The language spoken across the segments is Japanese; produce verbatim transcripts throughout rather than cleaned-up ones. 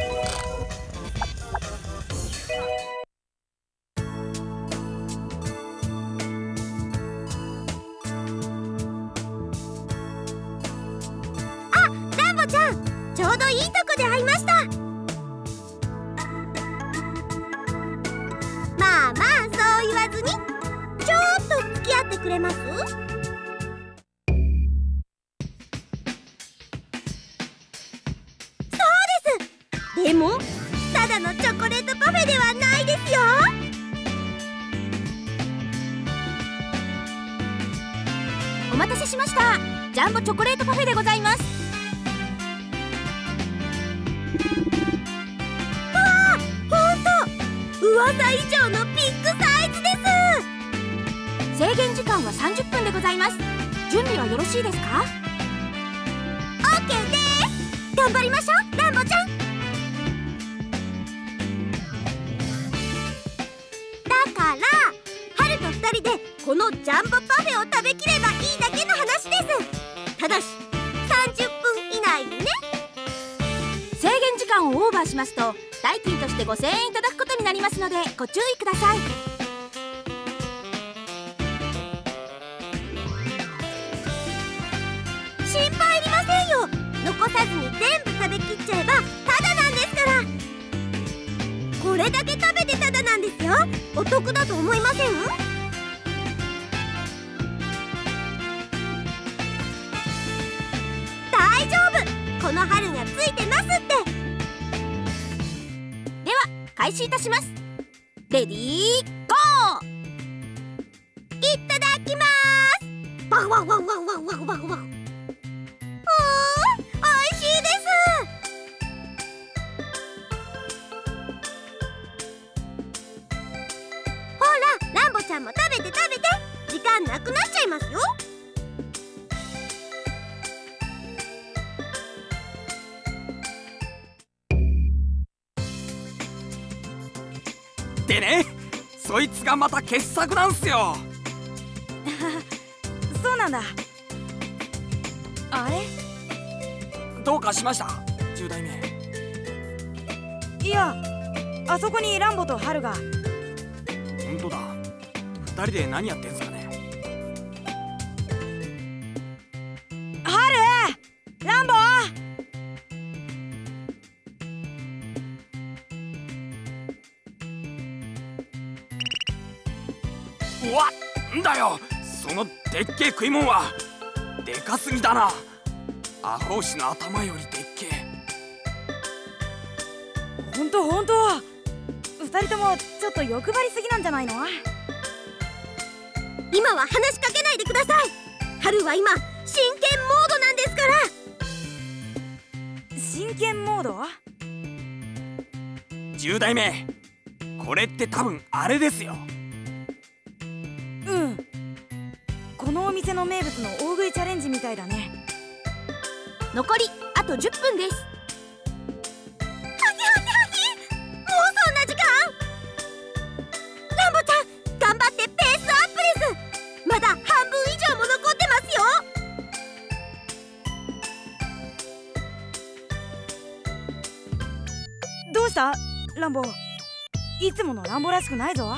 ランボちゃん、ちょうどいいとこで会いました。まあまあ、そう言わずにちょっと付き合ってくれます？そうです。でもただのチョコレートパフェではないですよ。 お待たせしました。ジャンボチョコレートパフェでございます。 わあ、ほんと噂以上のビッグサイズです。 制限時間はさんじゅっぷんでございます。準備はよろしいですか？ オーケー です。頑張りましょう、ランボちゃん。だから春とふたりでこのジャンボパフェを食べきればいいだけの話です。ただしさんじゅっぷん以内にね。 制限時間をオーバーしますと代金としてごせんえんいただくことになりますのでご注意ください。 心配いりませんよ。残さずに全部食べきっちゃえばタダなんですから。これだけ食べてタダなんですよ。お得だと思いません？大丈夫、この春がついてますって。 では開始いたします。レディーゴー。 いただきます。ワンワンワンワンワンワンワンワン。おいしいです。ほら、ランボちゃんも食べて食べて。時間なくなっちゃいますよ。 でね、そいつがまた傑作なんすよ。 そうなんだ。あれ？ どうかしました、十代目？ いや、あそこにランボとハルが。 ほんとだ、二人で何やってんすかね。 ハル！ランボ！ うわっんだよ、そのでっけえ食いもんは。でかすぎだな。アホ牛の頭よりでっけえ。 ほんとほんと。二人ともちょっと欲張りすぎなんじゃないの？ 今は話しかけないでください。春は今真剣モードなんですから。 真剣モード？ 十代目、これって多分あれですよ。 うん、このお店の名物の大食いチャレンジみたいだね。 残りあとじゅっぷんです。 はぎはぎはぎ、もうそんな時間？ランボちゃん、頑張ってペースアップです。まだ半分以上も残ってますよ。 どうしたランボ？いつものランボらしくないぞ。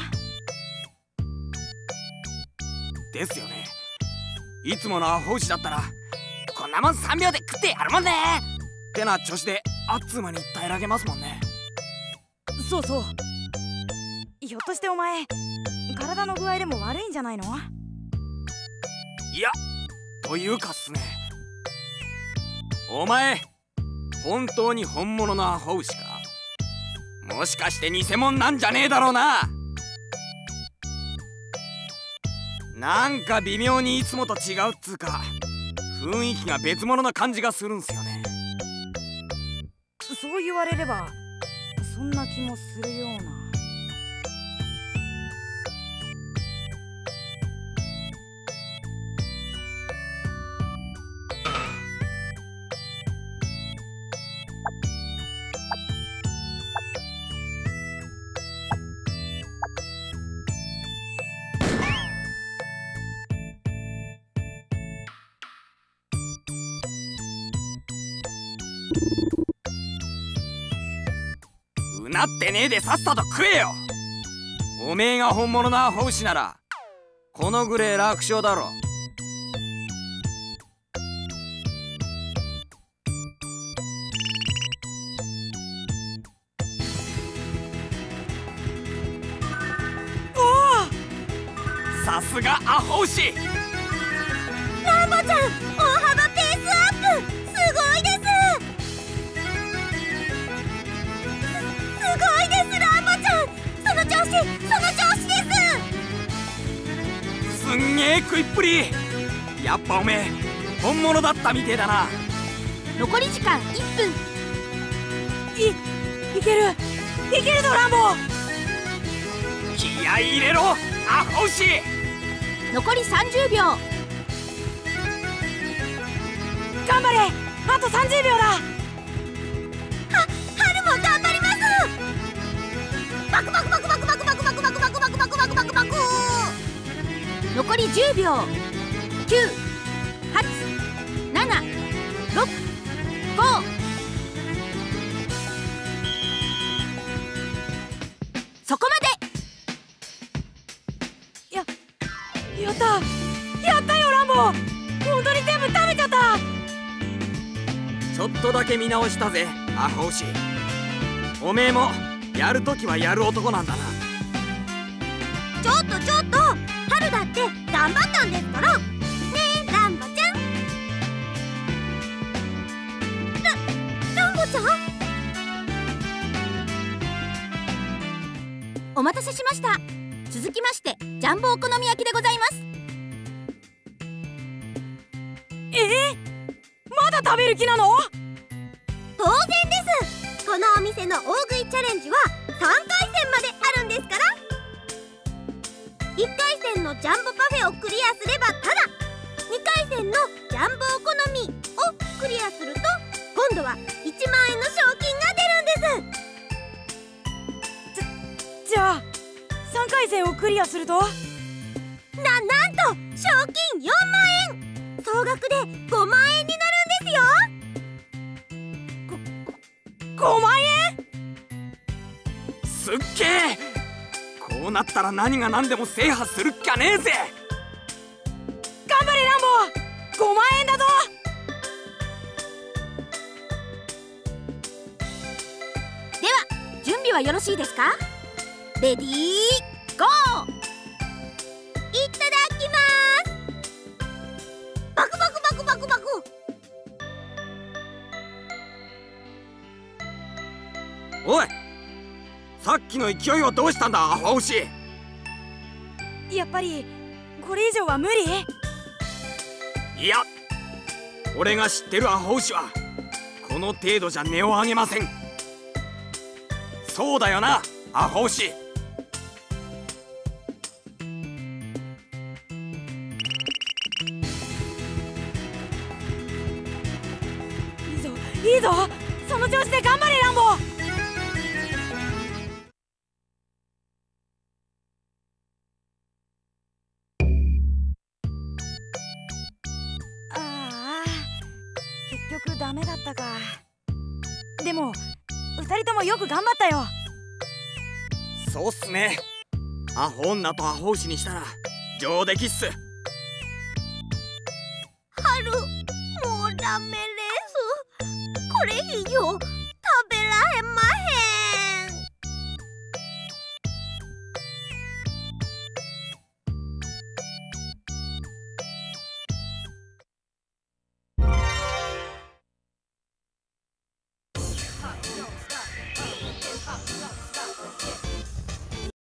ですよね。いつものアホ牛だったらこんなもんさんびょうで食ってやるもんねってな調子であっつう間に平らげますもんね。 そうそう。ひょっとしてお前体の具合でも悪いんじゃないの？ いや、というかっすね、お前本当に本物のアホ牛か？もしかして偽物なんじゃねえだろうな。なんか微妙にいつもと違うっつうか、雰囲気が別物な感じがするんすよね。 そう言われればそんな気もするような。 なってねえでさっさと食えよ。おめえが本物のアホ牛ならこのぐれえ楽勝だろ。さすがアホ牛。 ランボちゃん、大幅ペースアップ、すごいです。す、すごいですランボちゃん、その調子、その調子です。 すんげえ食いっぷり。やっぱおめえ本物だったみてえだな。 残り時間いっぷん。 い、いけるいけるぞランボ。 気合い入れろアホ牛。 残りさんじゅうびょう。 頑張れ、あとさんじゅうびょうだ。 は、春も頑張ります。バクバクバクバクバクバクバクバクバクバクバクバクバクバク。 残りじゅうびょう。きゅう、はち、なな、ろく、ご。そこまで。 や、やったやったよランボ。本当に全部食べちゃった。 ちょっとだけ見直したぜアホ牛。おめえもやるときはやる男なんだな。 ちょっとちょっと、春だって頑張ったんですからねえランボちゃん。ラ、ランボちゃん、 お待たせしました。続きましてジャンボお好み焼きでございます。 えー、まだ食べる気なの？ 当然です。このお店の大食いチャレンジはさんかいせんまであるんですから。いっかいせんのジャンボパフェをクリアすればタダ、にかいせんのジャンボお好みをクリアすると今度はいちまんえんの賞金が出るんです。 じゃあさんかいせんをクリアするとな、 なんと賞金よんまんえん、総額でごまんえんになるんですよ。 ごまんえん？ すっげえ。こうなったら何が何でも制覇するっきゃねえぜ。 頑張れランボ、ごまんえんだぞ。 では準備はよろしいですか？レディーゴー。 いただきます。バクバクバクバクバク。 おい、さっきの勢いはどうしたんだアホ牛。 やっぱりこれ以上は無理？ いや、俺が知ってるアホ牛はこの程度じゃ値を上げません。そうだよなアホ牛。 いいぞいいぞ、その調子で頑張れランボ。ああ、結局ダメだったか。でもふたりともよく頑張ったよ。 そうっすね。アホ女とアホ牛にしたら上出来っす。 春、もうダメです。これ以上